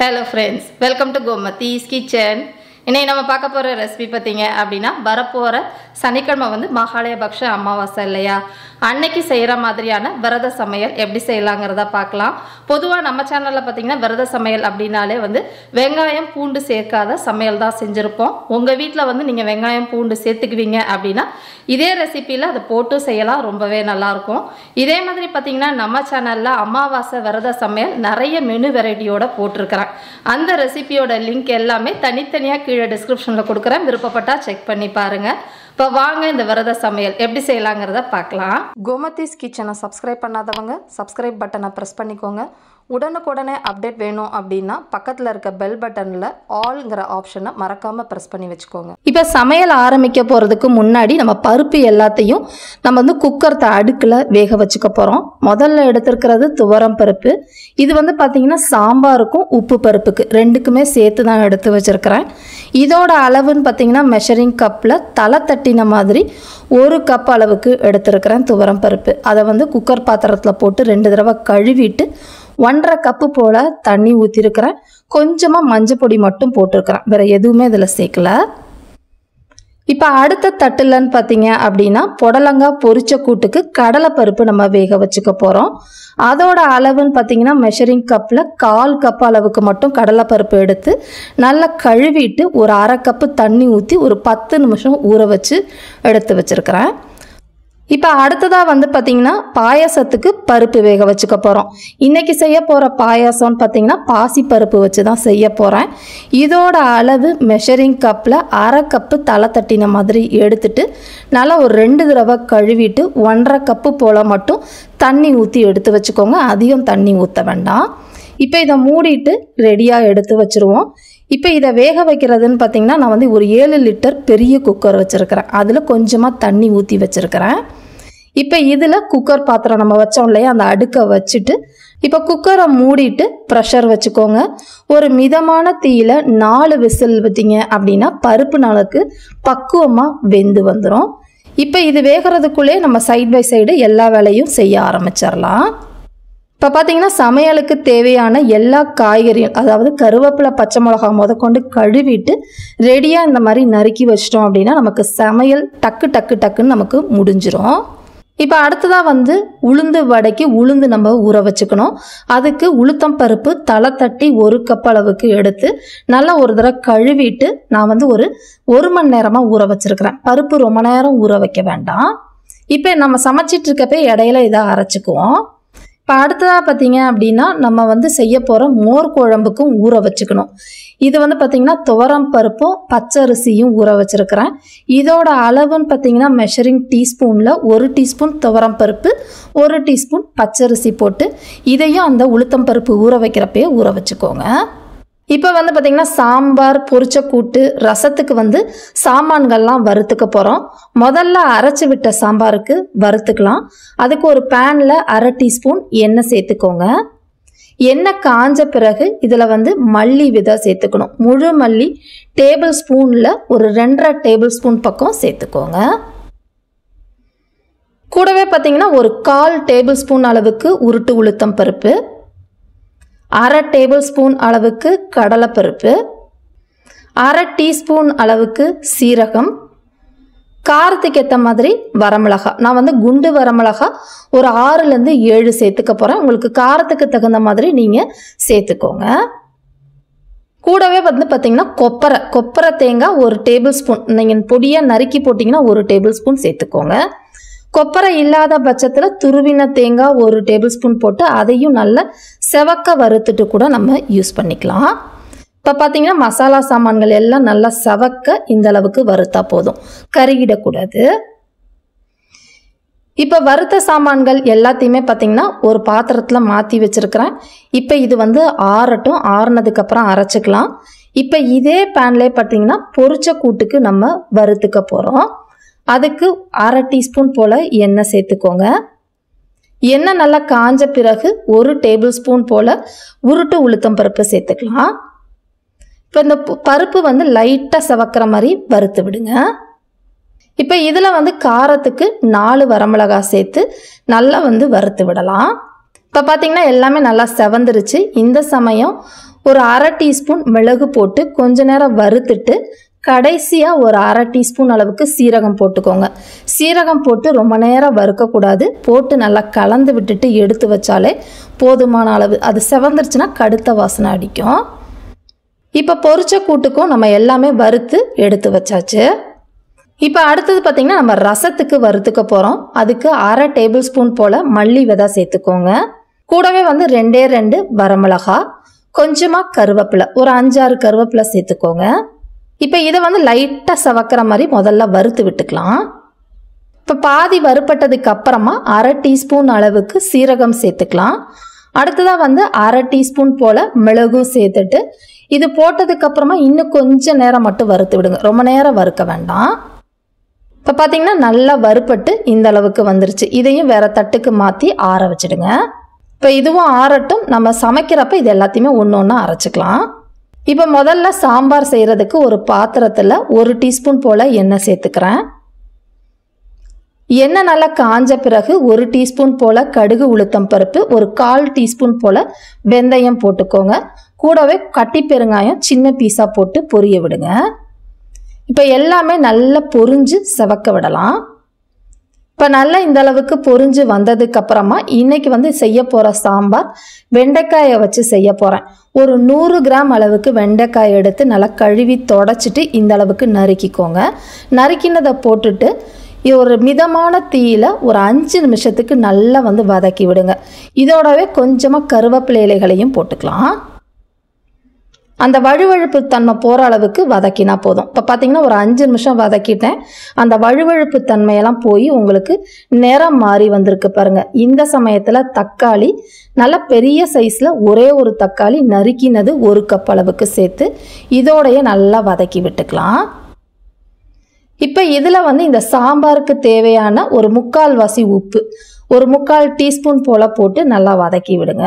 Hello friends, welcome to Gomathis kitchen. இன்னைக்கு நம்ம பார்க்க போற ரெசிபி பாத்தீங்க அப்படினா வரப்போற சனிக்கிழமை வந்து மகாலய பக்ஷ அம்மாவாசை இல்லையா அன்னைக்கு செய்யற மாதிரியான விரத சமையல் எப்படி செய்யலாம்ங்கறத பார்க்கலாம். பொதுவா நம்ம சேனல்ல பாத்தீங்கன்னா விரத சமையல் அப்படினாலே வந்து வெங்காயம் பூண்டு சேர்க்காத சமையல் தான் செஞ்சிருப்போம். உங்க வீட்ல வந்து நீங்க வெங்காயம் பூண்டு சேர்த்துக்குவீங்க அப்படினா இதே ரெசிபில அத போட்டு செய்யலாம், ரொம்பவே நல்லா இருக்கும். இதே மாதிரி பாத்தீங்கன்னா நம்ம சேனல்ல அமாவாசை விரத சமையல் நிறைய மெனு வெரைட்டியோட போட்டுருக்கேன். அந்த ரெசிபியோட லிங்க் எல்லாமே தனித்தனியா கீழே டிஸ்கிரிப்ஷன்ல கொடுக்குறேன், விருப்பப்பட்டா செக் பண்ணி பாருங்க. இப்போ வாங்க இந்த விரத சமையல் எப்படி செய்யலாங்கிறத பார்க்கலாம். கோமதிஸ் கிச்சனை சப்ஸ்கிரைப் பண்ணாதவங்க சப்ஸ்கிரைப் பட்டனை ப்ரெஸ் பண்ணிக்கோங்க. உடனுக்குடனே அப்டேட் வேணும் அப்படின்னா பக்கத்தில் இருக்க பெல் பட்டனில் ஆல்ங்கிற ஆப்ஷனை மறக்காமல் ப்ரெஸ் பண்ணி வச்சுக்கோங்க. இப்போ சமையல் ஆரம்பிக்க போகிறதுக்கு முன்னாடி நம்ம பருப்பு எல்லாத்தையும் நம்ம வந்து குக்கர் அடுக்கில் வேக வச்சுக்க போகிறோம். முதல்ல எடுத்துருக்கிறது துவரம் பருப்பு. இது வந்து பார்த்திங்கன்னா சாம்பாருக்கும் உப்பு பருப்புக்கு ரெண்டுக்குமே சேர்த்து தான் எடுத்து வச்சுருக்கிறேன். இதோட அளவுன்னு பார்த்திங்கன்னா மெஷரிங் கப்பில் தலை தட்டின மாதிரி 1 கப் அளவுக்கு எடுத்துருக்கிறேன் துவரம் பருப்பு. அதை வந்து குக்கர் பாத்திரத்தில் போட்டு 2 தடவை கழுவிட்டு 1.5 கப்பு போல் தண்ணி ஊற்றிருக்கிறேன். கொஞ்சமாக மஞ்சள் பொடி மட்டும் போட்டிருக்கிறேன், வேறு எதுவுமே இதில் சேர்க்கல. இப்போ அடுத்த தட்டுலன்னு பார்த்தீங்க அப்படின்னா புடலங்காய் பொரிச்ச கூட்டுக்கு கடலைப்பருப்பு நம்ம வேக வச்சுக்க போகிறோம். அதோட அளவுன்னு பார்த்தீங்கன்னா மெஷரிங் கப்பில் 1/4 கப் அளவுக்கு மட்டும் கடலைப்பருப்பு எடுத்து நல்லா கழுவிட்டு 1/2 கப்பு தண்ணி ஊற்றி ஒரு 10 நிமிஷம் ஊற வச்சு எடுத்து வச்சுருக்கிறேன். இப்போ அடுத்ததாக வந்து பார்த்திங்கன்னா பாயாசத்துக்கு பருப்பு வேக வச்சுக்க போகிறோம். இன்றைக்கி செய்ய போகிற பாயாசம்னு பார்த்திங்கன்னா பாசி பருப்பு வச்சு தான் செய்ய போகிறேன். இதோட அளவு மெஷரிங் கப்பில் 1/2 கப்பு தலை தட்டின மாதிரி எடுத்துட்டு நல்லா ஒரு 2 தடவை கழுவிட்டு 1.5 கப்பு போல் மட்டும் தண்ணி ஊற்றி எடுத்து வச்சுக்கோங்க. அதிகம் தண்ணி ஊற்ற வேண்டாம். இப்போ இதை மூடிட்டு ரெடியாக எடுத்து வச்சுருவோம். இப்போ இதை வேக வைக்கிறதுன்னு பார்த்திங்கன்னா நான் வந்து ஒரு 7 லிட்டர் பெரிய குக்கர் வச்சுருக்கிறேன். அதில் கொஞ்சமாக தண்ணி ஊற்றி வச்சுருக்கிறேன். இப்போ இதில் குக்கர் பாத்திரம் நம்ம வச்சோம் இல்லையா, அந்த அடுக்கை வச்சுட்டு இப்போ குக்கரை மூடிட்டு ப்ரெஷர் வச்சுக்கோங்க. ஒரு மிதமான தீயில் 4 விசில் விட்டீங்க அப்படின்னா பருப்பு நாளுக்கு பக்குவமாக வெந்து வந்துடும். இப்போ இது வேகிறதுக்குள்ளே நம்ம சைட் பை சைடு எல்லா வேலையும் செய்ய ஆரம்பிச்சிடலாம். இப்போ பார்த்தீங்கன்னா சமையலுக்கு தேவையான எல்லா காய்கறியும், அதாவது கருவேப்பிலை பச்சை மிளகா முதற்கொண்டு கழுவிட்டு ரெடியாக இந்த மாதிரி நறுக்கி வச்சிட்டோம் அப்படின்னா நமக்கு சமையல் டக்குன்னு நமக்கு முடிஞ்சிடும். இப்போ அடுத்ததாக வந்து உளுந்து வடைக்கு உளுந்து நம்ம ஊற வச்சுக்கணும். அதுக்கு உளுத்தம் பருப்பு தலை தட்டி 1 கப் அளவுக்கு எடுத்து நல்லா ஒரு தடவை கழுவிட்டு நான் வந்து ஒரு 1 மணி நேரமாக ஊற வச்சுருக்கிறேன். பருப்பு ரொம்ப நேரம் ஊற வைக்க வேண்டாம். இப்போ நம்ம சமைச்சிட்டு இருக்கப்போ இடையில இதை அரைச்சிக்குவோம். இப்போ அடுத்ததாக பார்த்தீங்க அப்படின்னா நம்ம வந்து செய்ய போகிற மோர் குழம்புக்கும் ஊற வச்சுக்கணும். இது வந்து பார்த்திங்கன்னா துவரம் பருப்பும் பச்சரிசியும் ஊற வச்சுருக்கிறேன். இதோட அளவுன்னு பார்த்திங்கன்னா மெஷரிங் டீஸ்பூனில் 1 டீஸ்பூன் துவரம் பருப்பு 1 டீஸ்பூன் பச்சரிசி போட்டு இதையும் அந்த உளுத்தம் பருப்பு ஊற வைக்கிறப்பே ஊற வச்சுக்கோங்க. இப்போ வந்து பார்த்திங்கன்னா சாம்பார் பொரிச்ச கூட்டு ரசத்துக்கு வந்து சாமான்கள்லாம் வறுத்துக்க போகிறோம். முதல்ல அரைச்சி விட்ட சாம்பாருக்கு வறுத்துக்கலாம். அதுக்கு ஒரு பேனில் 1/2 டீஸ்பூன் எண்ணெய் சேர்த்துக்கோங்க. எண்ணெய் காஞ்ச பிறகு இதில் வந்து மல்லி விதை சேர்த்துக்கணும். முழு மல்லி டேபிள் ஸ்பூனில் ஒரு 2.5 டேபிள் ஸ்பூன் பக்கம் சேர்த்துக்கோங்க. கூடவே பார்த்திங்கன்னா ஒரு 1/4 டேபிள் ஸ்பூன் அளவுக்கு உருட்டு உளுத்தம் பருப்பு, 1/2 டேபிள் ஸ்பூன் அளவுக்கு கடலைப்பருப்பு, 1/2 டீஸ்பூன் அளவுக்கு சீரகம், காரத்துக்கு ஏற்ற மாதிரி வரமிளகா. நான் வந்து குண்டு வரமிளகா ஒரு 6லேருந்து 7 சேர்த்துக்க போகிறேன். உங்களுக்கு காரத்துக்கு தகுந்த மாதிரி நீங்கள் சேர்த்துக்கோங்க. கூடவே வந்து பார்த்திங்கன்னா கொப்பரை தேங்காய் 1 டேபிள் ஸ்பூன் நீங்கள் பொடியாக நறுக்கி போட்டிங்கன்னா 1 டேபிள் ஸ்பூன் சேர்த்துக்கோங்க. கொப்பரை இல்லாத பட்சத்தில் துருவின தேங்காய் 1 டேபிள் ஸ்பூன் போட்டு அதையும் நல்லா செவக்க வறுத்துட்டு கூட நம்ம யூஸ் பண்ணிக்கலாம். இப்போ பார்த்தீங்கன்னா மசாலா சாமான்கள் எல்லாம் நல்லா செவக்க இந்த அளவுக்கு வறுத்தா போதும், கருகிடக்கூடாது. இப்போ வறுத்த சாமான்கள் எல்லாத்தையுமே பார்த்தீங்கன்னா ஒரு பாத்திரத்தில் மாற்றி வச்சுருக்கிறேன். இப்போ இது வந்து ஆறட்டும், ஆறுனதுக்கப்புறம் அரைச்சிக்கலாம். இப்போ இதே பேன்லேயே பார்த்தீங்கன்னா பொரிச்ச கூட்டுக்கு நம்ம வறுத்துக்க போகிறோம். அதுக்கு 1/2 டீஸ்பூன் போல் எண்ணெய் சேர்த்துக்கோங்க. எண்ணெய் நல்லா காஞ்ச பிறகு 1 டேபிள் ஸ்பூன் போல் உருட்டு உளுத்தம் பருப்பு சேர்த்துக்கலாம். இப்போ இந்த பருப்பு வந்து லைட்டாக செவக்கிற மாதிரி வறுத்து விடுங்க. இப்போ இதில் வந்து காரத்துக்கு 4 வரமிளகாய் சேர்த்து நல்லா வந்து வறுத்து விடலாம். இப்போ பார்த்தீங்கன்னா எல்லாமே நல்லா செவந்துருச்சு. இந்த சமயம் ஒரு அரை டீஸ்பூன் மிளகு போட்டு கொஞ்ச நேரம் வறுத்துட்டு கடைசியாக ஒரு அரை டீஸ்பூன் அளவுக்கு சீரகம் போட்டுக்கோங்க. சீரகம் போட்டு ரொம்ப நேரம் வறுக்கக்கூடாது. போட்டு நல்லா கலந்து விட்டுட்டு எடுத்து வச்சாலே போதுமான அளவு. அது செவந்துருச்சுன்னா கடுத்த வாசனை அடிக்கும். இப்போ பொரிச்ச கூட்டுக்கும் நம்ம எல்லாமே வறுத்து எடுத்து வச்சாச்சு. இப்போ அடுத்தது பார்த்திங்கன்னா நம்ம ரசத்துக்கு வறுத்துக்க போகிறோம். அதுக்கு அரை டேபிள் ஸ்பூன் போல் மல்லி விதை சேர்த்துக்கோங்க. கூடவே 2 வரமிளகா, கொஞ்சமாக கருவேப்பிலை, ஒரு 5-6 கருவேப்பிலை சேர்த்துக்கோங்க. இப்போ இதை லைட்டாக சவக்கிற மாதிரி முதல்ல வறுத்து விட்டுக்கலாம். இப்போ பாதி வறுப்பட்டதுக்கு அப்புறமா அரை டீஸ்பூன் அளவுக்கு சீரகம் சேர்த்துக்கலாம். அடுத்ததாக அரை டீஸ்பூன் போல் மிளகும் சேர்த்துட்டு இது போட்டதுக்கு அப்புறமா இன்னும் கொஞ்சம் நேரம் மட்டும் வறுத்து விடுங்க. ரொம்ப நேரம் வறுக்க வேண்டாம். இப்போ பார்த்தீங்கன்னா நல்லா வறுப்பட்டு இந்த அளவுக்கு வந்துருச்சு. இதையும் வேற தட்டுக்கு மாற்றி ஆற வச்சுடுங்க. இப்போ இதுவும் ஆறட்டும். நம்ம சமைக்கிறப்ப இது எல்லாத்தையுமே ஒன்று ஒன்றா அரைச்சிக்கலாம். இப்போ முதல்ல சாம்பார் செய்கிறதுக்கு ஒரு பாத்திரத்தில் 1 டீஸ்பூன் போல் எண்ணெய் சேர்த்துக்கிறேன். எண்ணெய் நல்லா காஞ்ச பிறகு 1 டீஸ்பூன் போல் கடுகு உளுத்தம் பருப்பு, ஒரு 1/4 டீஸ்பூன் போல் வெந்தயம் போட்டுக்கோங்க. கூடவே கட்டி பெருங்காயம் சின்ன பீஸாக போட்டு பொரிய விடுங்க. இப்போ எல்லாமே நல்லா பொரிஞ்சு செவக்க விடலாம். இப்போ நல்லா இந்த அளவுக்கு பொரிஞ்சு வந்ததுக்கு அப்புறமா இன்னைக்கு செய்ய போகிற சாம்பார் வெண்டைக்காயை வச்சு செய்ய போகிறேன். ஒரு 100 கிராம் அளவுக்கு வெண்டைக்காய் எடுத்து நல்லா கழுவி தொடச்சிட்டு இந்த அளவுக்கு நறுக்கிக்கோங்க. நறுக்கினதை போட்டுட்டு ஒரு மிதமான தீயில ஒரு 5 நிமிஷத்துக்கு நல்லா வதக்கி விடுங்க. இதோடவே கொஞ்சமாக கருவேப்பிலை இலைகளையும் போட்டுக்கலாம். அந்த வழுவழுப்பு தன்மை போகிற அளவுக்கு வதக்கினா போதும். இப்போ பார்த்தீங்கன்னா ஒரு 5 நிமிஷம் வதக்கிட்டேன். அந்த வழுவழுப்பு தன்மையெல்லாம் போய் உங்களுக்கு நிறம் மாறி வந்திருக்கு பாருங்க. இந்த சமயத்தில் தக்காளி நல்ல பெரிய சைஸில் ஒரே ஒரு தக்காளி நறுக்கினது 1 கப் அளவுக்கு சேர்த்து இதோடைய நல்லா வதக்கி விட்டுக்கலாம். இப்போ இதில் இந்த சாம்பாருக்கு தேவையான ஒரு 3/4 வாசி உப்பு, ஒரு 3/4 டீஸ்பூன் போல் போட்டு நல்லா வதக்கி விடுங்க.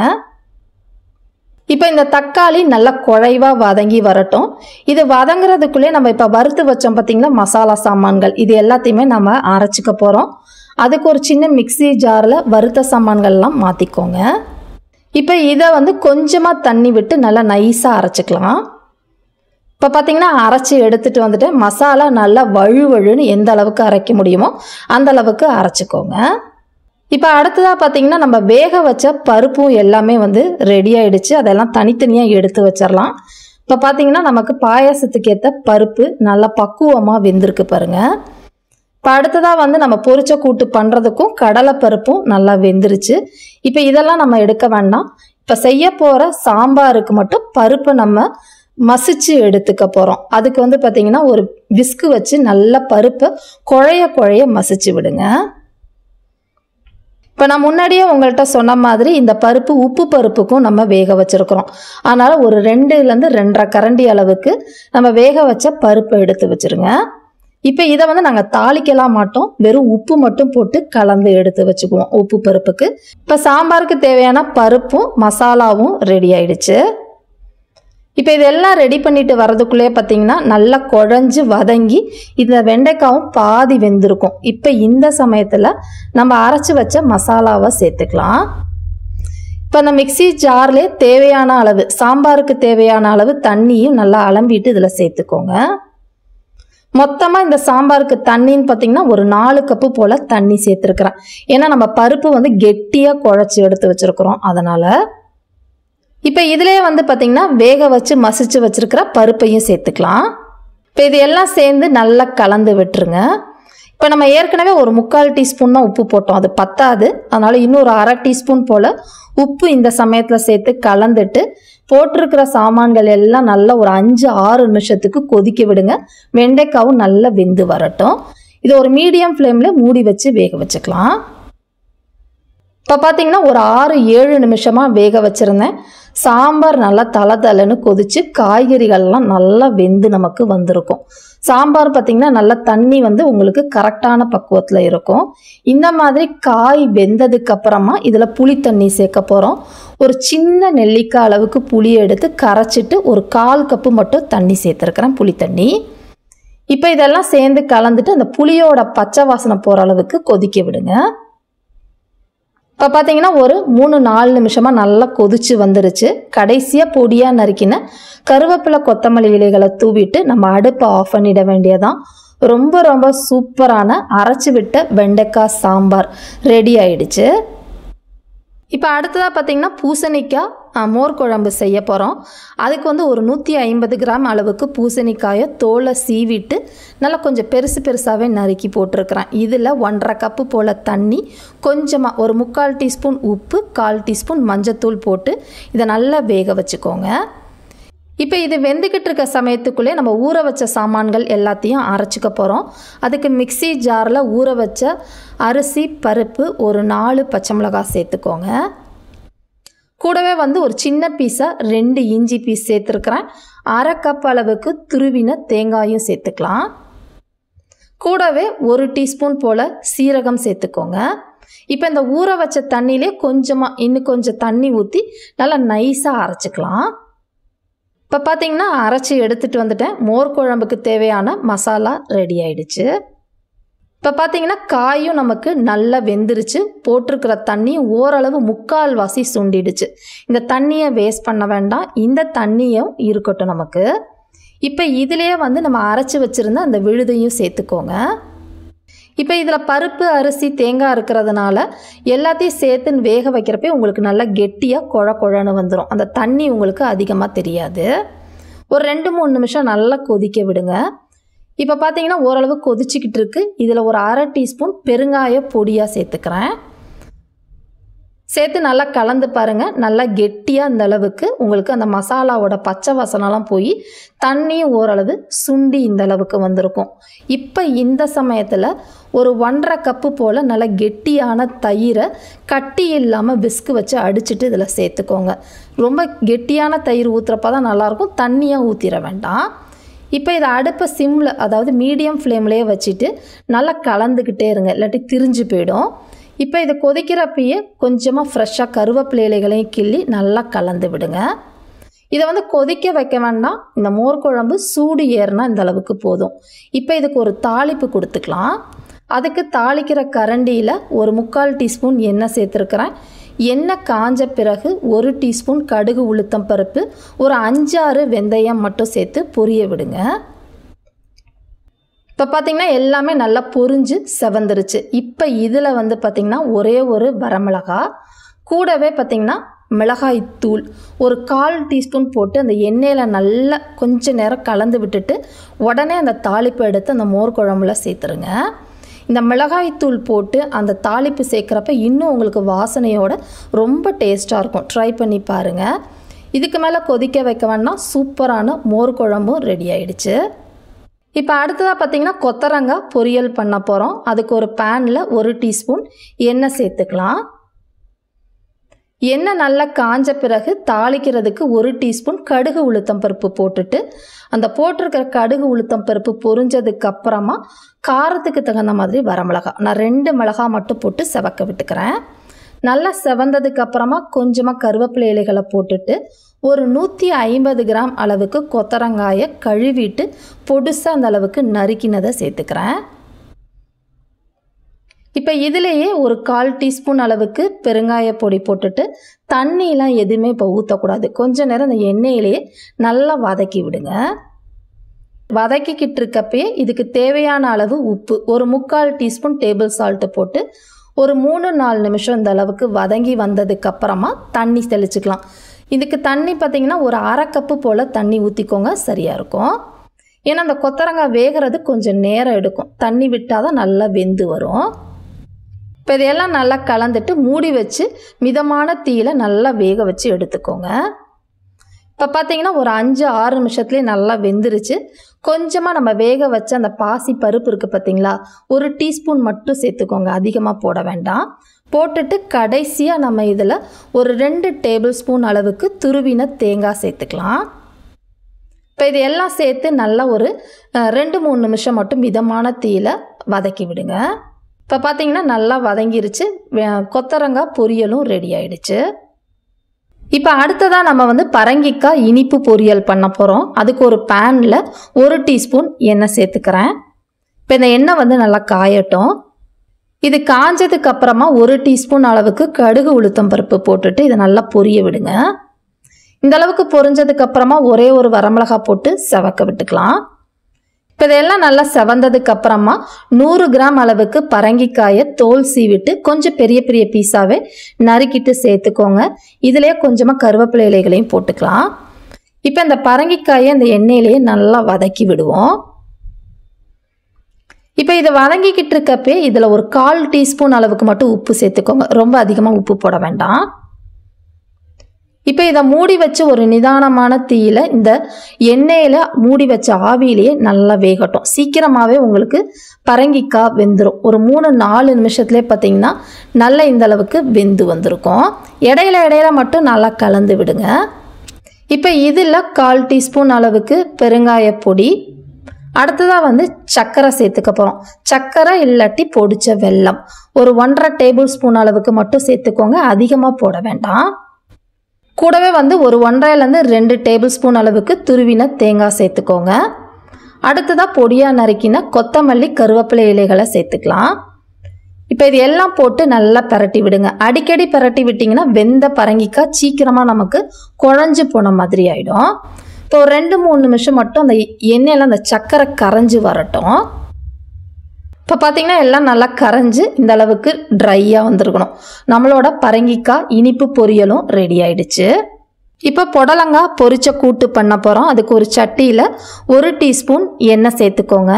இப்போ இந்த தக்காளி நல்லா குழைவாக வதங்கி வரட்டும். இது வதங்குறதுக்குள்ளே நம்ம இப்போ வறுத்து வச்சோம் பார்த்தீங்களா மசாலா சாமான்கள், இது எல்லாத்தையுமே நம்ம அரைச்சிக்க போகிறோம். அதுக்கு ஒரு சின்ன மிக்ஸி ஜாரில் வறுத்த சாமான்கள்லாம் மாற்றிக்கோங்க. இப்போ இதை கொஞ்சமாக தண்ணி விட்டு நல்லா நைஸாக அரைச்சிக்கலாம். இப்போ பார்த்தீங்கன்னா அரைச்சி எடுத்துகிட்டு வந்துட்டேன். மசாலா நல்லா வழுவழுன்னு எந்த அளவுக்கு அரைக்க முடியுமோ அந்த அளவுக்கு அரைச்சிக்கோங்க. இப்போ அடுத்ததாக பார்த்தீங்கன்னா நம்ம வேக வச்ச பருப்பும் எல்லாமே ரெடி ஆகிடுச்சு. அதெல்லாம் தனித்தனியாக எடுத்து வச்சிடலாம். இப்போ பார்த்தீங்கன்னா நமக்கு பாயாசத்துக்கு ஏற்ற பருப்பு நல்லா பக்குவமாக வெந்திருக்கு பாருங்கள். இப்போ அடுத்ததாக நம்ம பொரிச்ச கூட்டு பண்ணுறதுக்கும் கடலை பருப்பும் நல்லா வெந்துருச்சு. இப்போ இதெல்லாம் நம்ம எடுக்க வேண்டாம். இப்போ செய்ய போகிற சாம்பாருக்கு மட்டும் பருப்பை நம்ம மசிச்சு எடுத்துக்க போகிறோம். அதுக்கு பார்த்தீங்கன்னா ஒரு விஸ்கு வச்சு நல்லா பருப்பை குழைய மசிச்சு விடுங்க. இப்போ நான் முன்னாடியே உங்கள்கிட்ட சொன்ன மாதிரி இந்த பருப்பு உப்பு பருப்புக்கும் நம்ம வேக வச்சுருக்கிறோம். அதனால் ஒரு 2லேருந்து 2.5 கரண்டி அளவுக்கு நம்ம வேக வச்ச பருப்பை எடுத்து வச்சுருங்க. இப்போ இதை நாங்கள் தாளிக்கலாம் மாட்டோம். வெறும் உப்பு மட்டும் போட்டு கலந்து எடுத்து வச்சுக்குவோம் உப்பு பருப்புக்கு. இப்போ சாம்பாருக்கு தேவையான பருப்பும் மசாலாவும் ரெடி ஆயிடுச்சு. இப்போ இதெல்லாம் ரெடி பண்ணிட்டு வரதுக்குள்ளே பார்த்தீங்கன்னா நல்லா குழஞ்சு வதங்கி இந்த வெண்டைக்காவும் பாதி வெந்திருக்கும். இப்போ இந்த சமயத்தில் நம்ம அரைச்சி வச்ச மசாலாவை சேர்த்துக்கலாம். இப்போ அந்த மிக்ஸி ஜார்லேயே தேவையான அளவு சாம்பாருக்கு தேவையான அளவு தண்ணியும் நல்லா அலம்பிட்டு இதில் சேர்த்துக்கோங்க. மொத்தமாக இந்த சாம்பாருக்கு தண்ணின்னு பார்த்தீங்கன்னா ஒரு 4 கப்பு போல் தண்ணி சேர்த்துருக்குறேன். ஏன்னா நம்ம பருப்பு கெட்டியாக குழச்சி எடுத்து வச்சுருக்குறோம். அதனால் இப்போ இதிலே பார்த்தீங்கன்னா வேக வச்சு மசிச்சு வச்சுருக்கிற பருப்பையும் சேர்த்துக்கலாம். இப்போ இது எல்லாம் சேர்ந்து நல்லா கலந்து விட்டுருங்க. இப்போ நம்ம ஏற்கனவே ஒரு 3/4 டீஸ்பூன் தான் உப்பு போட்டோம். அது பத்தாது. அதனால் இன்னொரு அரை டீஸ்பூன் போல் உப்பு இந்த சமயத்தில் சேர்த்து கலந்துட்டு போட்டிருக்கிற சாமான்கள் எல்லாம் நல்லா ஒரு 5-6 நிமிஷத்துக்கு கொதிக்க விடுங்க. வெண்டைக்காவும் நல்லா வெந்து வரட்டும். இது ஒரு மீடியம் ஃப்ளேமில் மூடி வச்சு வேக வச்சுக்கலாம். இப்போ பார்த்தீங்கன்னா ஒரு 6-7 நிமிஷமாக வேக வச்சுருந்தேன். சாம்பார் நல்லா தளன்னு கொதிச்சு காய்கறிகள்லாம் நல்லா வெந்து நமக்கு வந்திருக்கும். சாம்பார் பார்த்தீங்கன்னா நல்லா தண்ணி உங்களுக்கு கரெக்டான பக்குவத்தில் இருக்கும். இந்த மாதிரி காய் வெந்ததுக்கு அப்புறமா இதில் புளி தண்ணி சேர்க்க போகிறோம். ஒரு சின்ன நெல்லிக்காய் அளவுக்கு புளியை எடுத்து கரைச்சிட்டு ஒரு 1/4 கப்பு மட்டும் தண்ணி சேர்த்துருக்கிறேன், புளி தண்ணி. இப்போ இதெல்லாம் சேர்ந்து கலந்துட்டு அந்த புளியோட பச்சை வாசனை போகிற அளவுக்கு கொதிக்க விடுங்க. இப்போ பார்த்தீங்கன்னா ஒரு 3-4 நிமிஷமாக நல்லா கொதிச்சு வந்துருச்சு. கடைசியாக பொடியாக நறுக்கின கருவேப்பிலை கொத்தமல்லி இலைகளை தூவிட்டு நம்ம அடுப்பை ஆஃப் பண்ணிட வேண்டியதான். ரொம்ப ரொம்ப சூப்பரான அரைச்சி விட்ட வெண்டைக்காய் சாம்பார் ரெடி ஆயிடுச்சு. இப்போ அடுத்ததாக பார்த்தீங்கன்னா பூசணிக்காய் மோர் குழம்பு செய்ய போகிறோம். அதுக்கு வந்து ஒரு 150 கிராம் அளவுக்கு பூசணிக்காயை தோலை சீவிட்டு நல்லா கொஞ்சம் பெருசு பெருசாகவே நறுக்கி போட்டிருக்கிறேன். இதில் 1.5 கப்பு போல் தண்ணி, கொஞ்சமாக ஒரு 3/4 டீஸ்பூன் உப்பு, 1/4 டீஸ்பூன் மஞ்சத்தூள் போட்டு இதை நல்லா வேக வச்சுக்கோங்க. இப்போ இது வெந்துக்கிட்டு இருக்க சமயத்துக்குள்ளே நம்ம ஊற வச்ச சாமான்கள் எல்லாத்தையும் அரைச்சிக்க போகிறோம். அதுக்கு மிக்சி ஜாரில் ஊற வச்ச அரிசி, பருப்பு, ஒரு 4 பச்சை மிளகாய் சேர்த்துக்கோங்க. கூடவே வந்து ஒரு சின்ன பீஸாக 2 இஞ்சி பீஸ் சேர்த்துருக்குறேன். 1/2 கப் அளவுக்கு துருவின தேங்காயும் சேர்த்துக்கலாம். கூடவே 1 டீஸ்பூன் போல் சீரகம் சேர்த்துக்கோங்க. இப்போ இந்த ஊற வச்ச தண்ணியிலே இன்னும் கொஞ்சம் தண்ணி ஊற்றி நல்லா நைஸாக அரைச்சிக்கலாம். இப்போ பார்த்தீங்கன்னா அரைச்சி எடுத்துகிட்டு வந்துட்டேன். மோர் குழம்புக்கு தேவையான மசாலா ரெடி ஆயிடுச்சு. இப்போ பார்த்தீங்கன்னா காயும் நமக்கு நல்லா வெந்துருச்சு. போட்டிருக்கிற தண்ணி ஓரளவு 3/4 சுண்டிடுச்சு. இந்த தண்ணியை வேஸ்ட் பண்ண வேண்டாம். இந்த தண்ணியும் இருக்கட்டும் நமக்கு. இப்போ இதிலேயே வந்து நம்ம அரைச்சி வச்சுருந்த அந்த விழுதையும் சேர்த்துக்கோங்க. இப்போ இதில் பருப்பு, அரிசி, தேங்காய் இருக்கிறதுனால எல்லாத்தையும் சேர்த்து வேக வைக்கிறப்ப உங்களுக்கு நல்லா கெட்டியாக குழன்னு வந்துடும். அந்த தண்ணி உங்களுக்கு அதிகமாக தெரியாது. ஒரு 2-3 நிமிஷம் நல்லா கொதிக்க விடுங்க. இப்போ பார்த்தீங்கன்னா ஓரளவு கொதிச்சிக்கிட்டு இருக்கு. இதில் ஒரு 1/2 டீஸ்பூன் பெருங்காய பொடியாக சேர்த்துக்கிறேன். சேர்த்து நல்லா கலந்து பாருங்கள். நல்லா கெட்டியாக இந்த அளவுக்கு உங்களுக்கு அந்த மசாலாவோட பச்சை வாசனைலாம் போய் தண்ணியும் ஓரளவு சுண்டி இந்த அளவுக்கு வந்திருக்கும். இப்போ இந்த சமயத்தில் ஒரு 1.5 கப்பு போல் நல்லா கெட்டியான தயிரை கட்டி இல்லாமல் விஸ்கு வச்சு அடிச்சுட்டு இதில் சேர்த்துக்கோங்க. ரொம்ப கெட்டியான தயிர் ஊற்றுறப்ப தான் நல்லாயிருக்கும். தண்ணியாக ஊற்றிட வேண்டாம். இப்போ இதை அடுப்பை சிம்மில், அதாவது மீடியம் ஃப்ளேம்லேயே வச்சுட்டு நல்லா கலந்துக்கிட்டே இருங்க, இல்லாட்டி திரிஞ்சு போயிடும். இப்போ இதை கொதிக்கிறப்பயே கொஞ்சமாக ஃப்ரெஷ்ஷாக கருவேப்பிலை இலைகளையும் கிள்ளி நல்லா கலந்து விடுங்க. இதை வந்து கொதிக்க வைக்க வேண்டாம். இந்த மோர் குழம்பு சூடு ஏறினா இந்த அளவுக்கு போதும். இப்போ இதுக்கு ஒரு தாளிப்பு கொடுத்துக்கலாம். அதுக்கு தாளிக்கிற கரண்டியில் ஒரு 3/4 டீஸ்பூன் எண்ணெய் சேர்த்துருக்கிறேன். எண்ணெய் காஞ்ச பிறகு 1 டீஸ்பூன் கடுகு, உளுத்தம் பருப்பு, ஒரு 5-6 வெந்தயம் மட்டும் சேர்த்து பொரிய விடுங்க. இப்போ பார்த்திங்கன்னா எல்லாமே நல்லா பொரிஞ்சு செவந்துருச்சு. இப்போ இதில் வந்து பார்த்திங்கன்னா ஒரே ஒரு வரமிளகா, கூடவே பார்த்திங்கன்னா மிளகாய் தூள் ஒரு 1/4 டீஸ்பூன் போட்டு அந்த எண்ணெயில் நல்லா கொஞ்சம் நேரம் கலந்து விட்டுட்டு உடனே அந்த தாளிப்பை எடுத்து அந்த மோர் குழம்புல சேர்த்துருங்க. இந்த மிளகாய் தூள் போட்டு அந்த தாளிப்பு சேர்க்குறப்ப இன்னும் உங்களுக்கு வாசனையோட ரொம்ப டேஸ்ட்டாக இருக்கும். ட்ரை பண்ணி பாருங்கள். இதுக்கு மேலே கொதிக்க வைக்க வேண்டாம். சூப்பரான மோர் குழம்பும் ரெடி ஆயிடுச்சு. இப்போ அடுத்ததாக பார்த்திங்கன்னா கொத்தரங்காய் பொரியல் பண்ண போகிறோம். அதுக்கு ஒரு பேனில் 1 டீஸ்பூன் எண்ணெய் சேர்த்துக்கலாம். எண்ணெய் நல்லா காஞ்ச பிறகு தாளிக்கிறதுக்கு 1 டீஸ்பூன் கடுகு, உளுத்தம் பருப்பு போட்டுட்டு அந்த போட்டிருக்கிற கடுகு, உளுத்தம் பருப்பு பொரிஞ்சதுக்கு அப்புறமா காரத்துக்கு தகுந்த மாதிரி வரமிளகாய், நான் 2 மிளகாய் மட்டும் போட்டு செவக்க விட்டுக்கிறேன். நல்லா செவந்ததுக்கு அப்புறமா கொஞ்சமாக கருவேப்பிலை இலைகளை போட்டுட்டு ஒரு 150 கிராம் அளவுக்கு கொத்தரங்காயை கழுவிட்டு பொடுசாக அந்த அளவுக்கு நறுக்கினதை சேர்த்துக்கிறேன். இப்போ இதிலேயே ஒரு 1/4 டீஸ்பூன் அளவுக்கு பெருங்காய பொடி போட்டுட்டு தண்ணியெலாம் எதுவுமே இப்போ ஊற்றக்கூடாது. கொஞ்ச நேரம் இந்த எண்ணெயிலேயே நல்லா வதக்கி விடுங்க. வதக்கிக்கிட்டு இருக்கப்பயே இதுக்கு தேவையான அளவு உப்பு, ஒரு 3/4 டீஸ்பூன் டேபிள் சால்ட்டு போட்டு ஒரு 3-4 நிமிஷம் இந்த அளவுக்கு வதங்கி வந்ததுக்கு அப்புறமா தண்ணி தெளிச்சுக்கலாம். இதுக்கு தண்ணி பார்த்திங்கன்னா ஒரு 1/2 கப்பு போல் தண்ணி ஊற்றிக்கோங்க, சரியாக இருக்கும். ஏன்னா அந்த கொத்தரங்காய் வேகிறது கொஞ்சம் நேரம் எடுக்கும். தண்ணி விட்டால் தான் நல்லா வெந்து வரும். இப்போ இதையெல்லாம் நல்லா கலந்துட்டு மூடி வச்சு மிதமான தீயில நல்லா வேக வச்சு எடுத்துக்கோங்க. இப்போ பார்த்தீங்கன்னா ஒரு 5-6 நிமிஷத்துலேயே நல்லா வெந்துருச்சு. கொஞ்சமாக நம்ம வேக வச்ச அந்த பாசி பருப்பு இருக்குது பார்த்தீங்களா, 1 டீஸ்பூன் மட்டும் சேர்த்துக்கோங்க, அதிகமாக போட வேண்டாம். போட்டுட்டு கடைசியாக நம்ம இதில் ஒரு 2 டேபிள் ஸ்பூன் அளவுக்கு துருவின தேங்காய் சேர்த்துக்கலாம். இப்போ இது எல்லாம் சேர்த்து நல்லா ஒரு 2-3 நிமிஷம் மட்டும் மிதமான தீயில வதக்கி விடுங்க. இப்போ பார்த்தீங்கன்னா நல்லா வதங்கிருச்சு. கொத்தரங்காய் பொரியலும் ரெடி ஆயிடுச்சு. இப்போ அடுத்ததாக நம்ம வந்து பரங்கிக்காய் இனிப்பு பொரியல் பண்ண போகிறோம். அதுக்கு ஒரு பேனில் 1 டீஸ்பூன் எண்ணெய் சேர்த்துக்கிறேன். இப்போ இந்த எண்ணெய் வந்து நல்லா காயட்டும். இது காஞ்சதுக்கு அப்புறமா 1 டீஸ்பூன் அளவுக்கு கடுகு உளுத்தம் பருப்பு போட்டுட்டு இதை நல்லா பொரிய விடுங்க. இந்த அளவுக்கு பொரிஞ்சதுக்கு அப்புறமா ஒரே ஒரு வரமிளகாய் போட்டு செவக்க விட்டுக்கலாம். இப்போ இதெல்லாம் நல்லா செவந்ததுக்கு அப்புறமா 100 கிராம் அளவுக்கு பரங்கிக்காயை தோல் சீவிட்டு கொஞ்சம் பெரிய பெரிய பீஸாவே நறுக்கிட்டு சேர்த்துக்கோங்க. இதுலேயே கொஞ்சமாக கருவேப்பிலை இலைகளையும் போட்டுக்கலாம். இப்போ இந்த பரங்கிக்காயை இந்த எண்ணெயிலேயே நல்லா வதக்கி விடுவோம். இப்போ இதை வதங்கிக்கிட்டு இருக்கப்பே இதில் ஒரு 1/4 டீஸ்பூன் அளவுக்கு மட்டும் உப்பு சேர்த்துக்கோங்க. ரொம்ப அதிகமாக உப்பு போட வேண்டாம். இப்போ இதை மூடி வச்சு ஒரு நிதானமான தீயில இந்த எண்ணெயில் மூடி வச்ச ஆவியிலேயே நல்லா வேகட்டும். சீக்கிரமாகவே உங்களுக்கு பரங்கிக்காய் வெந்துடும். ஒரு 3-4 நிமிஷத்துலேயே பார்த்தீங்கன்னா நல்லா இந்த அளவுக்கு வெந்து வந்திருக்கும். இடையில மட்டும் நல்லா கலந்து விடுங்க. இப்போ இதில் 1/4 டீஸ்பூன் அளவுக்கு பெருங்காய பொடி, அடுத்ததாக சர்க்கரை சேர்த்துக்க போகிறோம். சர்க்கரை இல்லாட்டி பொடிச்ச வெல்லம் ஒரு 1.5 டேபிள் ஸ்பூன் அளவுக்கு மட்டும் சேர்த்துக்கோங்க. அதிகமாக போட வேண்டாம். கூடவே ஒரு 1.5லேருந்து 2 டேபிள் ஸ்பூன் அளவுக்கு துருவின தேங்காய் சேர்த்துக்கோங்க. அடுத்ததாக பொடியாக நறுக்கின கொத்தமல்லி கருவேப்பிலை இலைகளை சேர்த்துக்கலாம். இப்போ இது எல்லாம் போட்டு நல்லா பரட்டி விடுங்க. அடிக்கடி பரட்டி விட்டிங்கன்னா வெந்த பரங்கிக்காய் சீக்கிரமாக நமக்கு குழஞ்சு போன மாதிரி ஆகிடும். இப்போ ஒரு 2-3 நிமிஷம் மட்டும் அந்த எண்ணெயில் அந்த சர்க்கரை கரைஞ்சி வரட்டும். இப்போ பார்த்தீங்கன்னா எல்லாம் நல்லா கரைஞ்சி இந்த அளவுக்கு ட்ரையாக வந்திருக்கணும். நம்மளோட பரங்கிக்காய் இனிப்பு பொரியலும் ரெடி ஆயிடுச்சு. இப்போ புடலங்காய் பொரிச்ச கூட்டு பண்ண போகிறோம். அதுக்கு ஒரு சட்டியில் 1 டீஸ்பூன் எண்ணெய் சேர்த்துக்கோங்க.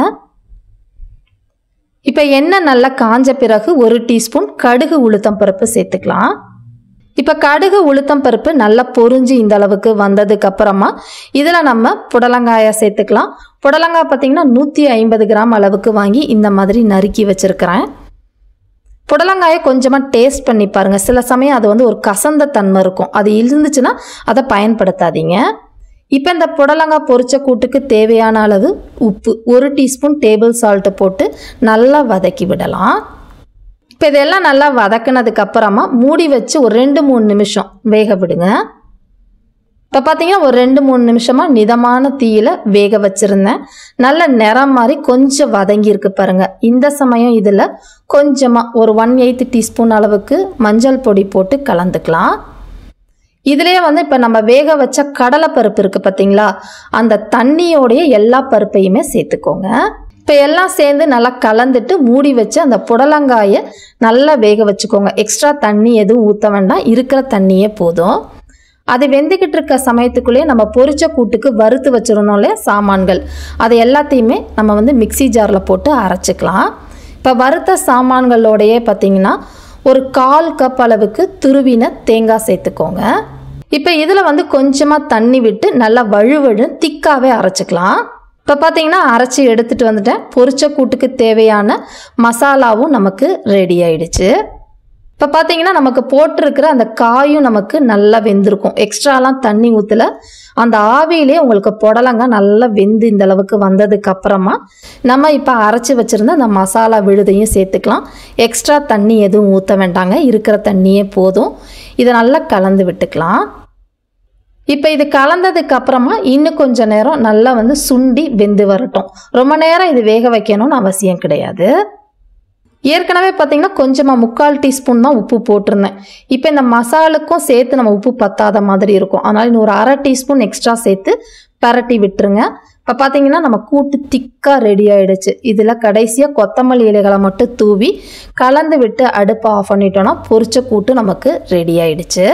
இப்போ எண்ணெய் நல்லா காஞ்ச பிறகு 1 டீஸ்பூன் கடுகு உளுத்தம் பருப்பு சேர்த்துக்கலாம். இப்போ கடுகு உளுத்தம் பருப்பு நல்லா பொரிஞ்சு இந்த அளவுக்கு வந்ததுக்கு அப்புறமா இதில் நம்ம புடலங்காயை சேர்த்துக்கலாம். புடலங்காய் பார்த்தீங்கன்னா 150 கிராம் அளவுக்கு வாங்கி இந்த மாதிரி நறுக்கி வச்சுருக்கிறேன். புடலங்காயை கொஞ்சமாக டேஸ்ட் பண்ணி பாருங்கள். சில சமயம் அது ஒரு கசந்த தன்மை இருக்கும். அது இருந்துச்சுன்னா அதை பயன்படுத்தாதீங்க. இப்போ இந்த புடலங்காய் பொரிச்ச கூட்டுக்கு தேவையான அளவு உப்பு 1 டீஸ்பூன் டேபிள் சால்ட்டு போட்டு நல்லா வதக்கி விடலாம். இப்போ இதெல்லாம் நல்லா வதக்கினதுக்கு அப்புறமா மூடி வச்சு ஒரு 2-3 நிமிஷம் வேக விடுங்க. இப்போ பார்த்தீங்கன்னா ஒரு 2-3 நிமிஷமாக மிதமான தீயில வேக வச்சுருந்தேன். நல்ல நிறம் மாதிரி கொஞ்சம் வதங்கியிருக்கு பாருங்கள். இந்த சமயம் இதில் கொஞ்சமாக ஒரு 1/8 டீஸ்பூன் அளவுக்கு மஞ்சள் பொடி போட்டு கலந்துக்கலாம். இதுலேயே இப்போ நம்ம வேக வச்ச கடலைப்பருப்பு இருக்குது பார்த்தீங்களா, அந்த தண்ணியோடைய எல்லா பருப்பையுமே சேர்த்துக்கோங்க. இப்போ எல்லாம் சேர்ந்து நல்லா கலந்துட்டு மூடி வச்சு அந்த புடலங்காயை நல்லா வேக வச்சுக்கோங்க. எக்ஸ்ட்ரா தண்ணி எதுவும் ஊற்ற வேண்டாம், இருக்கிற தண்ணியே போதும். அது வெந்துக்கிட்டு இருக்க சமயத்துக்குள்ளேயே நம்ம பொரிச்ச கூட்டுக்கு வறுத்து வச்சிடணும் இல்லையா சாமான்கள், அதை எல்லாத்தையுமே நம்ம மிக்சி ஜாரில் போட்டு அரைச்சிக்கலாம். இப்போ வறுத்த சாமான்களோடையே பார்த்தீங்கன்னா ஒரு 1/4 கப் அளவுக்கு துருவின தேங்காய் சேர்த்துக்கோங்க. இப்போ இதில் கொஞ்சமாக தண்ணி விட்டு நல்லா வழுவழு திக்காகவே அரைச்சிக்கலாம். இப்போ பார்த்தீங்கன்னா அரைச்சி எடுத்துகிட்டு வந்துட்டேன். பொரிச்ச கூட்டுக்கு தேவையான மசாலாவும் நமக்கு ரெடி ஆயிடுச்சு. இப்போ பார்த்தீங்கன்னா நமக்கு போட்டிருக்கிற அந்த காயும் நமக்கு நல்லா வெந்திருக்கும். எக்ஸ்ட்ராலாம் தண்ணி ஊற்றல. அந்த ஆவியிலே உங்களுக்கு புடலங்காய் நல்லா வெந்து இந்த அளவுக்கு வந்ததுக்கு அப்புறமா நம்ம இப்போ அரைச்சி வச்சுருந்த அந்த மசாலா விழுதையும் சேர்த்துக்கலாம். எக்ஸ்ட்ரா தண்ணி எதுவும் ஊற்ற வேண்டாங்க, இருக்கிற தண்ணியே போதும். இதை நல்லா கலந்து விட்டுக்கலாம். இப்போ இது கலந்ததுக்கு அப்புறமா இன்னும் கொஞ்சம் நேரம் நல்லா சுண்டி வெந்து வரட்டும். ரொம்ப நேரம் இது வேக வைக்கணும்னு அவசியம் கிடையாது. ஏற்கனவே பார்த்தீங்கன்னா கொஞ்சமாக 3/4 டீஸ்பூன் தான் உப்பு போட்டிருந்தேன். இப்போ இந்த மசாலுக்கும் சேர்த்து நம்ம உப்பு பத்தாத மாதிரி இருக்கும். அதனால் இன்னும் ஒரு 1/2 டீஸ்பூன் எக்ஸ்ட்ரா சேர்த்து பரட்டி விட்டுருங்க. இப்போ பார்த்தீங்கன்னா நம்ம கூட்டு திக்காக ரெடி ஆகிடுச்சு. இதில் கடைசியாக கொத்தமல்லி இலைகளை மட்டும் தூவி கலந்து விட்டு அடுப்பை ஆஃப் பண்ணிட்டோன்னா பொரிச்ச கூட்டு நமக்கு ரெடி ஆகிடுச்சு.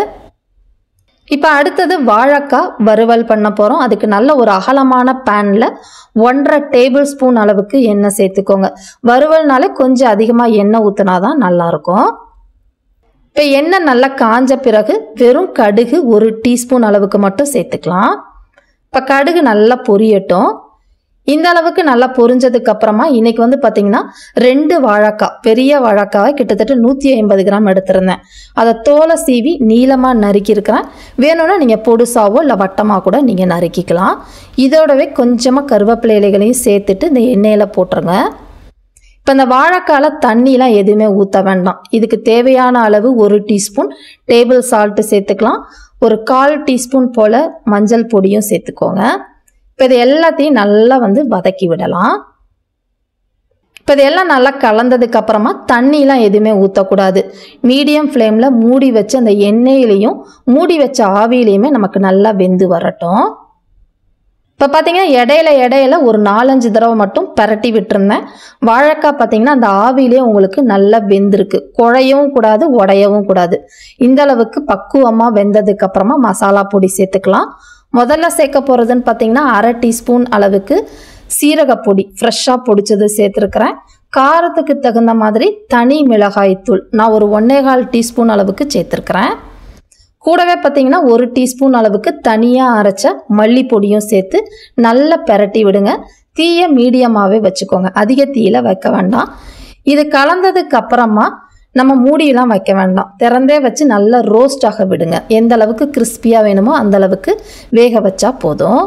இப்போ அடுத்தது வாழைக்காய் வறுவல் பண்ண போகிறோம். அதுக்கு நல்ல ஒரு அகலமான பேனில் 1.5 டேபிள் ஸ்பூன் அளவுக்கு எண்ணெய் சேர்த்துக்கோங்க. வறுவல்னாலே கொஞ்சம் அதிகமாக எண்ணெய் ஊற்றினா தான் நல்லாயிருக்கும். இப்போ எண்ணெய் நல்லா காஞ்ச பிறகு வெறும் கடுகு 1 டீஸ்பூன் அளவுக்கு மட்டும் சேர்த்துக்கலாம். இப்போ கடுகு நல்லா பொரியட்டும். இந்த அளவுக்கு நல்லா பொரிஞ்சதுக்கு அப்புறமா இன்னைக்கு பார்த்தீங்கன்னா 2 வாழைக்காய், பெரிய வாழைக்காவை கிட்டத்தட்ட 150 கிராம் எடுத்திருந்தேன். அதை தோலை சீவி நீளமாக நறுக்கியிருக்கிறேன். வேணும்னா நீங்கள் பொடுசாவோ இல்லை வட்டமாக கூட நீங்கள் நறுக்கிக்கலாம். இதோடவே கொஞ்சமாக கருவேப்பிலை இலைகளையும் சேர்த்துட்டு இந்த எண்ணெயில் போட்டுருங்க. இப்போ இந்த வாழைக்காயில் தண்ணிலாம் எதுவுமே ஊற்ற வேண்டாம். இதுக்கு தேவையான அளவு 1 டீஸ்பூன் டேபிள் சால்ட்டு சேர்த்துக்கலாம். ஒரு 1/4 டீஸ்பூன் போல் மஞ்சள் பொடியும் சேர்த்துக்கோங்க. இப்போ இது எல்லாத்தையும் நல்லா வதக்கி விடலாம். இப்போ இப்போ இதெல்லாம் நல்லா கலந்ததுக்கு அப்புறமா தண்ணிலாம் எதுவுமே ஊற்றக்கூடாது. மீடியம் ஃப்ளேமில் மூடி வச்சு அந்த எண்ணெயிலையும் மூடி வச்ச ஆவியிலையுமே நமக்கு நல்லா வெந்து வரட்டும். இப்போ பார்த்தீங்கன்னா இடையில ஒரு 4-5 தடவை மட்டும் பரட்டி விட்டுருந்தேன். வாழைக்காய் பார்த்தீங்கன்னா அந்த ஆவியிலே உங்களுக்கு நல்லா வெந்திருக்கு. குழையவும் கூடாது, உடையவும் கூடாது. இந்த அளவுக்கு பக்குவமாக வெந்ததுக்கு அப்புறமா மசாலா பொடி சேர்த்துக்கலாம். முதல்ல சேர்க்க போகிறதுன்னு பார்த்தீங்கன்னா 1/2 டீஸ்பூன் அளவுக்கு சீரகப்பொடி ஃப்ரெஷ்ஷாக பொடிச்சது சேர்த்துருக்கிறேன். காரத்துக்கு தகுந்த மாதிரி தனி மிளகாய் தூள் நான் ஒரு 1/4 டீஸ்பூன் அளவுக்கு சேர்த்துருக்கிறேன். கூடவே பார்த்தீங்கன்னா 1 டீஸ்பூன் அளவுக்கு தனியாக அரைச்ச மல்லிப்பொடியும் சேர்த்து நல்லா பெரட்டி விடுங்க. தீயை மீடியமாகவே வச்சுக்கோங்க, அதிக தீயில வைக்க வேண்டாம். இது கலந்ததுக்கு அப்புறமா நம்ம மூடியெல்லாம் வைக்க வேண்டாம், திறந்தே வச்சு நல்லா ரோஸ்ட் ஆக விடுங்க. எந்த அளவுக்கு கிறிஸ்பியாக வேணுமோ அந்த அளவுக்கு வேக வச்சா போதும்.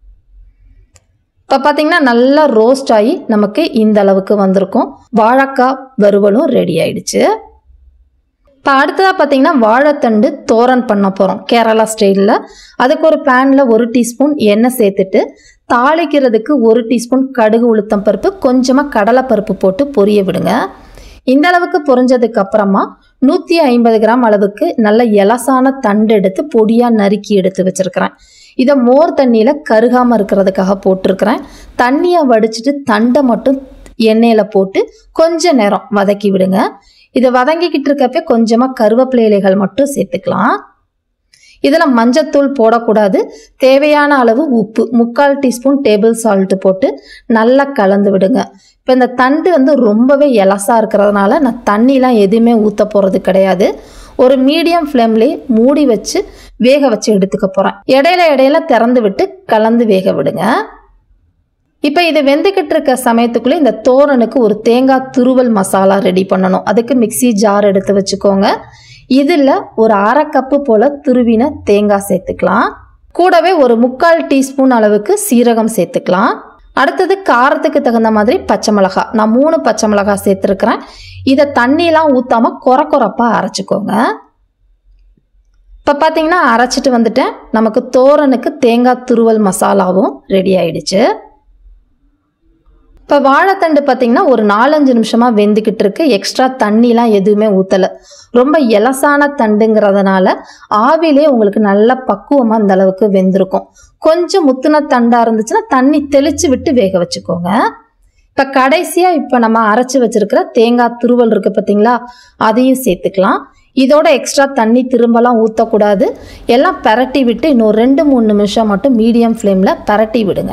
இப்போ பார்த்தீங்கன்னா நல்லா ரோஸ்ட் ஆகி நமக்கு இந்த அளவுக்கு வந்திருக்கும். வாழைக்காய் வறுவலும் ரெடி ஆயிடுச்சு. இப்போ அடுத்ததாக பார்த்தீங்கன்னா வாழைத்தண்டு தோரன் பண்ண போகிறோம் கேரளா ஸ்டைலில். அதுக்கு ஒரு பேனில் 1 டீஸ்பூன் எண்ணெய் சேர்த்துட்டு தாளிக்கிறதுக்கு 1 டீஸ்பூன் கடுகு உளுத்தம் பருப்பு கொஞ்சமாக கடலைப்பருப்பு போட்டு பொரிய விடுங்க. இந்த அளவுக்கு பொரிஞ்சதுக்கு அப்புறமா 150 கிராம் அளவுக்கு நல்ல எலசான தண்டு எடுத்து பொடியாக நறுக்கி எடுத்து வச்சுருக்கிறேன். இதை மோர் தண்ணியில் கருகாமல் இருக்கிறதுக்காக போட்டிருக்கிறேன். தண்ணியை வடிச்சிட்டு தண்டை மட்டும் எண்ணெயில் போட்டு கொஞ்ச நேரம் வதக்கி விடுங்க. இதை வதங்கிக்கிட்டு இருக்கப்பே கொஞ்சமாக கருவேப்பிலை இலைகள் மட்டும் சேர்த்துக்கலாம். இதில் மஞ்சத்தூள் போடக்கூடாது. தேவையான அளவு உப்பு 3/4 டீஸ்பூன் டேபிள் சால்ட்டு போட்டு நல்லா கலந்து விடுங்க. இப்போ இந்த தண்டு ரொம்பவே எலசாக இருக்கிறதுனால நான் தண்ணிலாம் எதுவுமே ஊற்ற போகிறது கிடையாது. ஒரு மீடியம் ஃப்ளேம்லேயே மூடி வச்சு வேக வச்சு எடுத்துக்க போகிறேன். இடையில திறந்து விட்டு கலந்து வேக விடுங்க. இப்போ இது வெந்துக்கிட்டு இருக்க சமயத்துக்குள்ளே இந்த தோரனுக்கு ஒரு தேங்காய் துருவல் மசாலா ரெடி பண்ணணும். அதுக்கு மிக்சி ஜார் எடுத்து வச்சுக்கோங்க. இதில் ஒரு 1/2 கப்பு போல் துருவின தேங்காய் சேர்த்துக்கலாம். கூடவே ஒரு 3/4 டீஸ்பூன் அளவுக்கு சீரகம் சேர்த்துக்கலாம். அடுத்தது காரத்துக்கு தகுந்த மாதிரி பச்சை மிளகாய் நான் 3 பச்சை மிளகாய் சேர்த்துருக்கிறேன். இதை தண்ணியெலாம் ஊற்றாமல் கொரப்பாக அரைச்சிக்கோங்க. இப்போ பார்த்தீங்கன்னா அரைச்சிட்டு வந்துட்டேன். நமக்கு தோரனுக்கு தேங்காய் துருவல் மசாலாவும் ரெடி ஆயிடுச்சு. இப்போ வாழைத்தண்டு பார்த்தீங்கன்னா ஒரு 4-5 நிமிஷமாக வெந்துக்கிட்டு இருக்கு. எக்ஸ்ட்ரா தண்ணிலாம் எதுவுமே ஊற்றலை. ரொம்ப எலசான தண்டுங்கிறதுனால ஆவிலே உங்களுக்கு நல்ல பக்குவமாக இந்த அளவுக்கு வெந்திருக்கும். கொஞ்சம் முத்துன தண்டாக இருந்துச்சுன்னா தண்ணி தெளித்து விட்டு வேக வச்சுக்கோங்க. இப்போ கடைசியாக இப்போ நம்ம அரைச்சி வச்சிருக்கிற தேங்காய் துருவல் இருக்குது பார்த்தீங்களா, அதையும் சேர்த்துக்கலாம். இதோட எக்ஸ்ட்ரா தண்ணி திரும்பலாம் ஊற்றக்கூடாது. எல்லாம் பரட்டி விட்டு இன்னும் 2-3 நிமிஷம் மட்டும் மீடியம் ஃப்ளேமில் பரட்டி விடுங்க.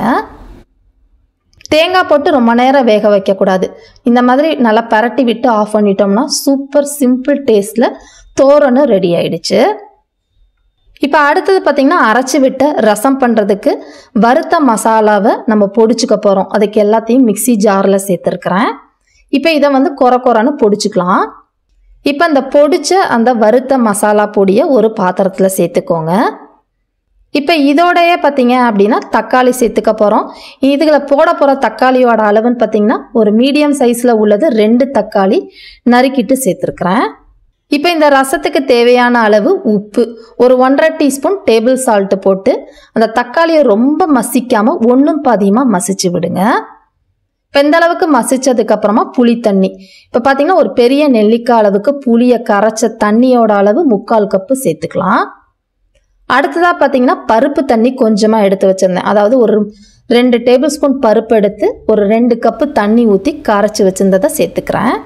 தேங்காய் போட்டு ரொம்ப நேரம் வேக வைக்கக்கூடாது. இந்த மாதிரி நல்லா பரட்டி விட்டு ஆஃப் பண்ணிட்டோம்னா சூப்பர் சிம்பிள் டேஸ்ட்டில் தோரனு ரெடி ஆயிடுச்சு. இப்போ அடுத்தது பார்த்திங்கன்னா அரைச்சி விட்ட ரசம் பண்ணுறதுக்கு வறுத்த மசாலாவை நம்ம பொடிச்சுக்க போகிறோம். அதுக்கு எல்லாத்தையும் மிக்சி ஜாரில் சேர்த்துருக்குறேன். இப்போ இதை கொரன்னு பொடிச்சுக்கலாம். இப்போ அந்த பொடிச்ச அந்த வறுத்த மசாலா பொடியை ஒரு பாத்திரத்தில் சேர்த்துக்கோங்க. இப்போ இதோடையே பார்த்தீங்க அப்படின்னா தக்காளி சேர்த்துக்க போகிறோம். இதுகளை போட போகிற தக்காளியோட அளவுன்னு பார்த்தீங்கன்னா ஒரு மீடியம் சைஸில் உள்ளது 2 தக்காளி நறுக்கிட்டு சேர்த்துருக்குறேன். இப்போ இந்த ரசத்துக்கு தேவையான அளவு உப்பு ஒரு 1/2 டீஸ்பூன் டேபிள் சால்ட்டு போட்டு அந்த தக்காளியை ரொம்ப மசிக்காமல் 1 பாதியமாக மசிச்சு விடுங்க. இப்போ இந்த அளவுக்கு மசிச்சதுக்கப்புறமா புளி தண்ணி இப்போ பார்த்தீங்கன்னா ஒரு பெரிய நெல்லிக்காய் அளவுக்கு புளியை கரைச்ச தண்ணியோட அளவு 3/4 கப்பு சேர்த்துக்கலாம். அடுத்ததாக பார்த்தீங்கன்னா பருப்பு தண்ணி கொஞ்சமாக எடுத்து வச்சுருந்தேன். அதாவது ஒரு 2 டேபிள் ஸ்பூன் பருப்பு எடுத்து ஒரு 2 கப்பு தண்ணி ஊற்றி கரைச்சி வச்சுருந்ததை சேர்த்துக்கிறேன்.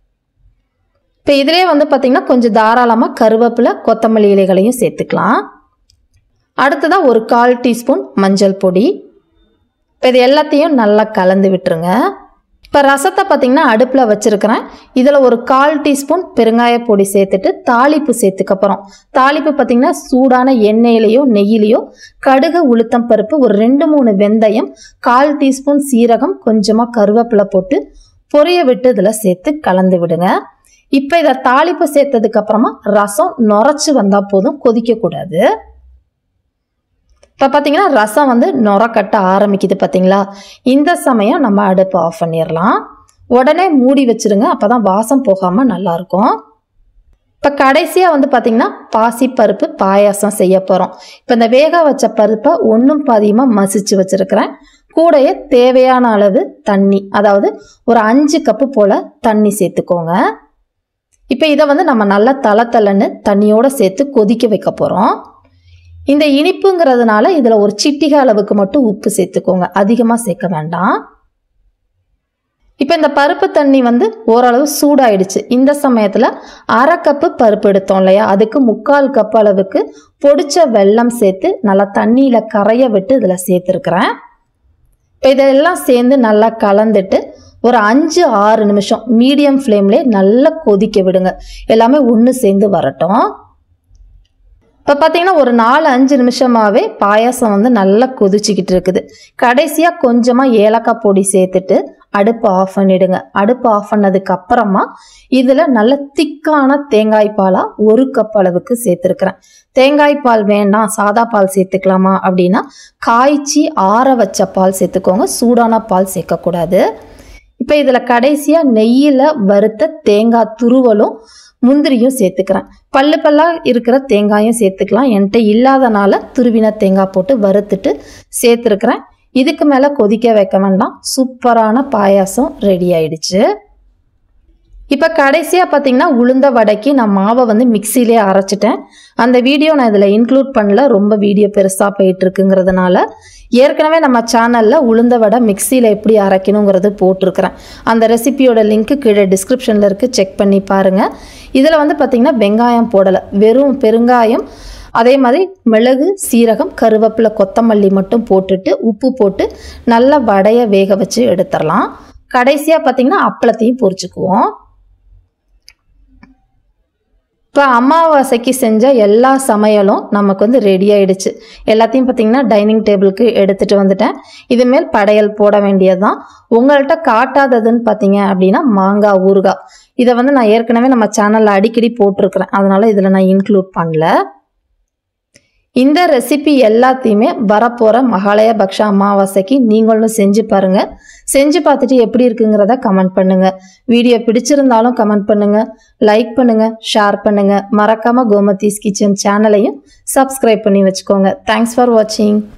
இப்போ இதிலே பார்த்தீங்கன்னா கொஞ்சம் தாராளமாக கருவேப்பிலை கொத்தமல்லி இலைகளையும் சேர்த்துக்கலாம். அடுத்ததாக ஒரு 1/4 டீஸ்பூன் மஞ்சள் பொடி. இப்போ இது எல்லாத்தையும் நல்லா கலந்து விட்டுருங்க. இப்போ ரசத்தை பார்த்தீங்கன்னா அடுப்பில் வச்சுருக்கிறேன். இதில் ஒரு 1/4 டீஸ்பூன் பெருங்காய பொடி சேர்த்துட்டு தாளிப்பு சேர்த்துக்க போகிறோம். தாளிப்பு பார்த்தீங்கன்னா சூடான எண்ணெயிலையோ நெய்யிலையோ கடுகு உளுத்தம் பருப்பு ஒரு 2-3 வெந்தயம் 1/4 டீஸ்பூன் சீரகம் கொஞ்சமாக கருவேப்பிலை போட்டு பொரிய விட்டு இதில் சேர்த்து கலந்து விடுங்க. இப்போ இதை தாளிப்பு சேர்த்ததுக்கு அப்புறமா ரசம் நுரைச்சி வந்தால் போதும், கொதிக்கக்கூடாது. இப்போ பார்த்தீங்கன்னா ரசம் நுர கட்ட ஆரம்பிக்குது பார்த்தீங்களா. இந்த சமயம் நம்ம அடுப்பு ஆஃப் பண்ணிடலாம். உடனே மூடி வச்சுருங்க, அப்போ தான் வாசம் போகாமல் நல்லாயிருக்கும். இப்போ கடைசியாக பார்த்தீங்கன்னா பாசிப்பருப்பு பாயாசம் செய்ய போகிறோம். இப்போ இந்த வேக வச்ச பருப்பை 1 பாதியமாக மசிச்சு வச்சுருக்கிறேன். கூடயே தேவையான அளவு தண்ணி, அதாவது ஒரு 5 கப்பு போல் தண்ணி சேர்த்துக்கோங்க. இப்போ இதை வந்து நம்ம நல்லா தளன்னு தண்ணியோடு சேர்த்து கொதிக்க வைக்க போகிறோம். இந்த இனிப்புங்கிறதுனால இதில் ஒரு சிட்டிகை அளவுக்கு மட்டும் உப்பு சேர்த்துக்கோங்க, அதிகமாக சேர்க்க வேண்டாம். இப்போ இந்த பருப்பு தண்ணி வந்து ஓரளவு சூடாயிடுச்சு. இந்த சமயத்தில் 1/2 கப்பு பருப்பு எடுத்தோம் இல்லையா, அதுக்கு 3/4 கப் அளவுக்கு பொடிச்ச வெல்லம் சேர்த்து நல்லா தண்ணியில் கரைய விட்டு இதில் சேர்த்துருக்குறேன். இப்போ இதெல்லாம் சேர்ந்து நல்லா கலந்துட்டு ஒரு 5-6 நிமிஷம் மீடியம் ஃப்ளேம்லேயே நல்லா கொதிக்க விடுங்க. எல்லாமே ஒன்று சேர்ந்து வரட்டும். இப்போ பார்த்தீங்கன்னா ஒரு 4-5 நிமிஷமாகவே பாயாசம் வந்து நல்லா கொதிச்சிக்கிட்டு இருக்குது. கடைசியாக கொஞ்சமாக ஏலக்காய் பொடி சேர்த்துட்டு அடுப்பு ஆஃப் பண்ணிவிடுங்க. அடுப்பு ஆஃப் பண்ணதுக்கு அப்புறமா இதில் நல்ல திக்கான தேங்காய் பாலாக 1 கப் அளவுக்கு சேர்த்துருக்குறேன். தேங்காய் பால் வேண்டாம் சாதா பால் சேர்த்துக்கலாமா அப்படின்னா காய்ச்சி ஆற வச்ச பால் சேர்த்துக்கோங்க, சூடான பால் சேர்க்கக்கூடாது. இப்போ இதில் கடைசியாக நெய்யில் வறுத்த தேங்காய் துருவலும் முந்திரியும் சேர்த்துக்கிறேன். பல்லாக இருக்கிற தேங்காயும் சேர்த்துக்கலாம். என்கிட்ட இல்லாதனால துருவின தேங்காய் போட்டு வறுத்துட்டு சேர்த்துருக்குறேன். இதுக்கு மேலே கொதிக்க வைக்க வேண்டாம். சூப்பரான பாயாசம் ரெடி ஆயிடுச்சு. இப்போ கடைசியாக பார்த்தீங்கன்னா உளுந்த வடைக்கு நான் மாவை வந்து மிக்சியிலே அரைச்சிட்டேன். அந்த வீடியோ நான் இதில் இன்க்ளூட் பண்ணல, ரொம்ப வீடியோ பெருசாக போயிட்டுருக்குங்கிறதுனால. ஏற்கனவே நம்ம சேனலில் உளுந்த வடை மிக்சியில் எப்படி அரைக்கணுங்கிறது போட்டிருக்கிறேன். அந்த ரெசிபியோட லிங்க்கு கீழே டிஸ்கிரிப்ஷனில் இருக்குது, செக் பண்ணி பாருங்கள். இதில் வந்து பார்த்திங்கன்னா வெங்காயம் போடலை, வெறும் பெருங்காயம், அதே மாதிரி மிளகு, சீரகம், கருவேப்பிலை, கொத்தமல்லி மட்டும் போட்டுட்டு உப்பு போட்டு நல்லா வடையை வேக வச்சு எடுத்துடலாம். கடைசியாக பார்த்திங்கன்னா அப்பளத்தையும் பொரிச்சுக்குவோம். இப்போ அமாவாசைக்கு செஞ்ச எல்லா சமையலும் நமக்கு வந்து ரெடி ஆயிடுச்சு. எல்லாத்தையும் பார்த்திங்கன்னா டைனிங் டேபிளுக்கு எடுத்துகிட்டு வந்துட்டேன். இதுமேல் படையல் போட வேண்டியது தான். உங்கள்கிட்ட காட்டாததுன்னு பார்த்தீங்க அப்படின்னா மாங்காய் ஊறுகாய். இதை வந்து நான் ஏற்கனவே நம்ம சேனலில் அடிக்கடி போட்டிருக்கிறேன், அதனால் இதில் நான் இன்க்ளூட் பண்ணல. இந்த ரெசிபி எல்லாத்தையுமே வரப்போகிற மகாலய பக்ஷ அமாவாசைக்கு நீங்களும் செஞ்சு பாருங்கள். செஞ்சு பார்த்துட்டு எப்படி இருக்குங்கிறத கமெண்ட் பண்ணுங்கள். வீடியோ பிடிச்சிருந்தாலும் கமெண்ட் பண்ணுங்கள், லைக் பண்ணுங்கள், ஷேர் பண்ணுங்கள். மறக்காமல் கோமதிஸ் கிச்சன் சேனலையும் சப்ஸ்கிரைப் பண்ணி வச்சுக்கோங்க. தேங்க்ஸ் ஃபார் வாட்சிங்.